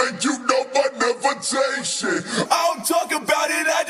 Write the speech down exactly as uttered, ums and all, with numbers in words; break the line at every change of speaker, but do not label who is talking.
make you know but never take shit. I don't talk about it, I